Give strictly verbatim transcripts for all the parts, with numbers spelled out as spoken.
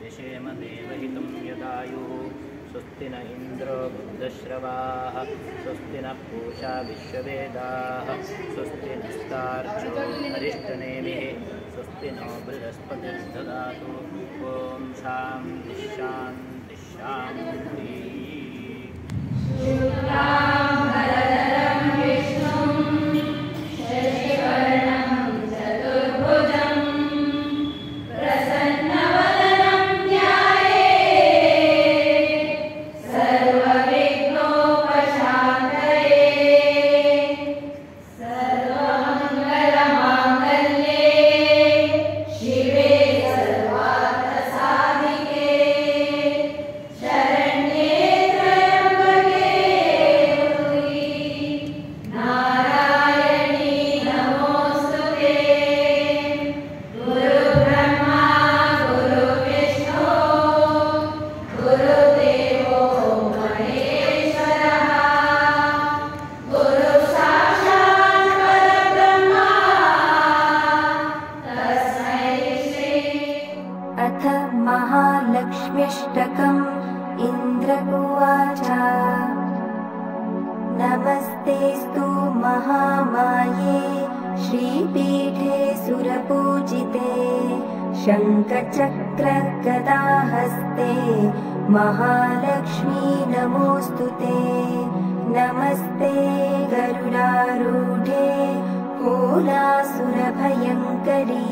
यशेम देवहितं यदायुः स्वस्ति न इन्द्रो बुद्धश्रवाः स्वस्ति न पूषा विश्ववेदाः स्वस्ति नस्तार्क्ष्यो अरिष्टनेमिः स्वस्ति नो बृहस्पतिर्ददातु ॐ शान्तिः शान्तिः शान्तिः। महालक्ष्म्यष्टकम् इन्द्र उवाच नमस्तेस्तु महामाये श्रीपीठे सुरपूजिते शङ्खचक्रगदाहस्ते महालक्ष्मी नमोऽस्तुते नमस्ते गरुडारूढे कोलासुरभयङ्करी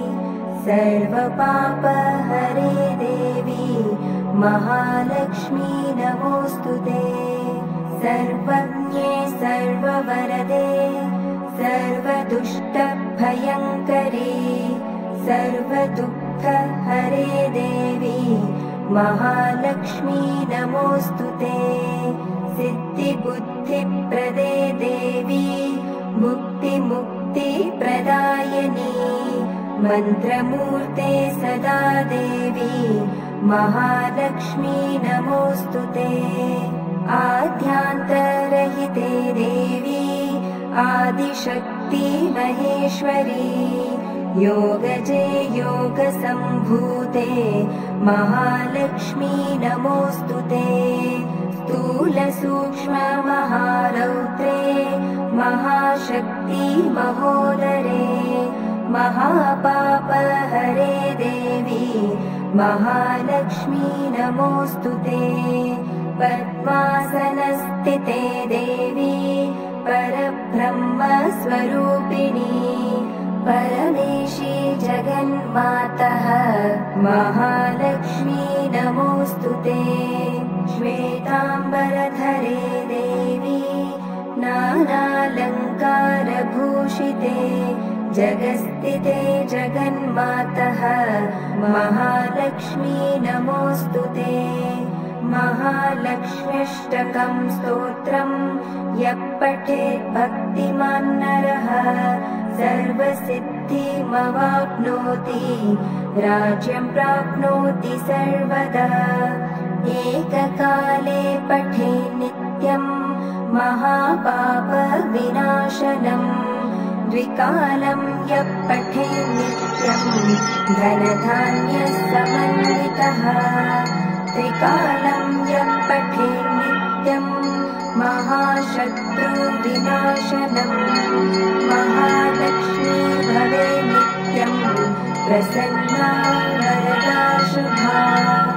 सर्वपापहरे देवी महालक्ष्मी नमोऽस्तुते सर्वज्ञे सर्ववरदे सर्वदुष्टभयङ्करी सर्वदुःखहरे देवी महालक्ष्मी नमोऽस्तुते सिद्धिबुद्धिप्रदे देवी मुक्तिमुक्तिप्रदायिनी मन्त्रमूर्ते सदा देवी महालक्ष्मी नमोऽस्तुते आद्यान्तरहिते देवी आदिशक्ति महेश्वरी योगजे योगसम्भूते महालक्ष्मी नमोऽस्तुते स्थूलसूक्ष्ममहारौद्रे महाशक्ति महोदरे महापापहरे देवी महालक्ष्मी नमोऽस्तुते पद्मासनस्थिते देवी परब्रह्मस्वरूपिणी परमेशी जगन्मातः महालक्ष्मी नमोऽस्तुते श्वेताम्बरधरे देवी नानालङ्कारभूषिते जगस्थिते जगन्मातः महालक्ष्मी नमोऽस्तुते महालक्ष्म्यष्टकं स्तोत्रम् यः पठेत् भक्तिमान् नरः सर्वसिद्धिमवाप्नोति राज्यं प्राप्नोति सर्वदा एककाले पठेत् नित्यं महापापविनाशनम् द्विकालं यः पठेत् नित्यं धनधान्यसमन्वितः त्रिकालं यः पठेत् नित्यं महाशत्रुविनाशनम् महालक्ष्मी भवेत् नित्यं प्रसन्ना वरदा शुभा।